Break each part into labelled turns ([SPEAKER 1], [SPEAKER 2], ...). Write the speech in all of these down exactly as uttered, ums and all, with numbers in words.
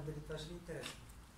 [SPEAKER 1] дали това ще ви е интересно.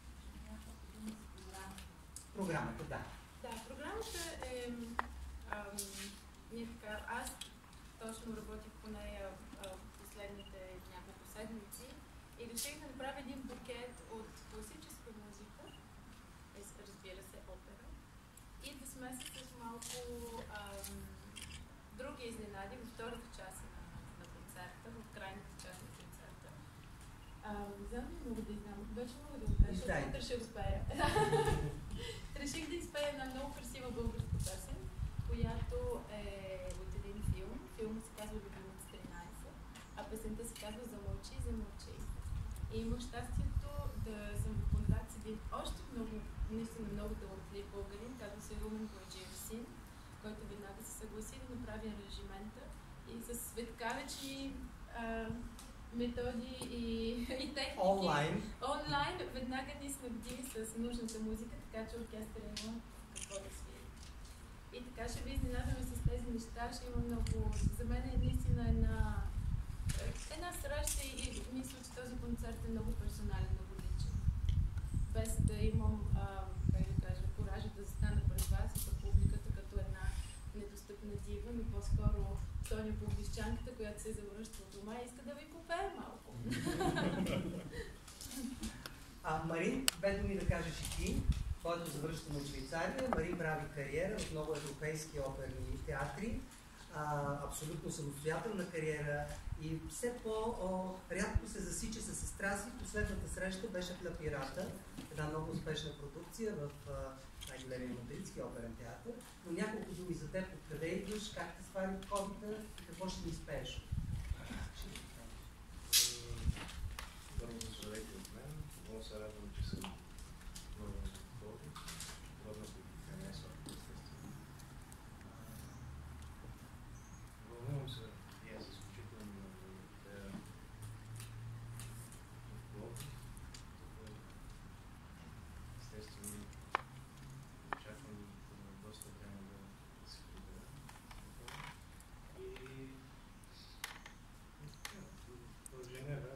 [SPEAKER 1] Програмата, да.
[SPEAKER 2] Да, програмата е... Ам, ние така, аз точно работих по нея а, последните няколко седмици и реших да направя един букет от класическа музика, разбира се, опера, и да смеся с малко ам, други изненади във втората част на, на концерта, в крайната част на концерта. Знам ли мога да изнам? Вече мога да го кажа, защото утре ще успея. Реших да изпея една много красива българска песен, която е от един филм. Филмът се казва Любимец тринайсет, а песента се казва Замълчи, замълчи. И имах щастието да съм в контакт с един още много, наистина много талантлив българин, казва се Румен Бояджиев син, който веднага се съгласи да направи аранжимента и с светкавични а, методи и, и техники.
[SPEAKER 1] Онлайн.
[SPEAKER 2] Онлайн веднага ни снабди с нужната музика, така че оркестъра има какво да свири. И така ще ви изненадаме с тези неща. Ще има много... За мен е наистина една, една среща и мисля, че този концерт е много персонален, много личен. Без да имам, а, как да кажа, коража да застана пред вас и пред публиката като една недостъпна дива, но по-скоро Соня Публищанката, която се завръща от дома и иска да ви попее малко.
[SPEAKER 1] А Марин, бе думи да кажеш и ти, който завръщам от Швейцария. Марин прави кариера в много европейски оперни театри, а, абсолютно самостоятелна кариера и все по-рядко се засича със сестра си. Последната среща беше в Ля Пирата, една много успешна продукция в най-големия мадридски оперен театър. Но няколко думи за теб, откъде идваш, как те свари от ковида и какво ще ни изпееш?
[SPEAKER 3] Първо здравейте от мен. Много се радвам, че съм много готови. Трудно се харесва, естествено. Вълнувам се и аз изключително да в Пловдив. Естествено, очаквам доста време да се прибера. И в Женева,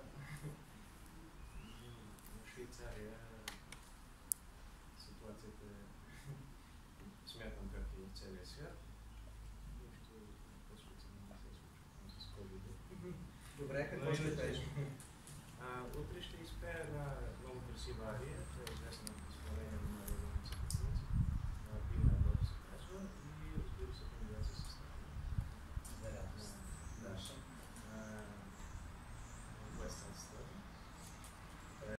[SPEAKER 3] в Швейцария, ситуацията е, смятам, както и в целия свят. Нищо по-специално не се случва с ковида.
[SPEAKER 1] Добре, какво ще пееш?
[SPEAKER 3] Утре ще изпея една много красива ария, това е известна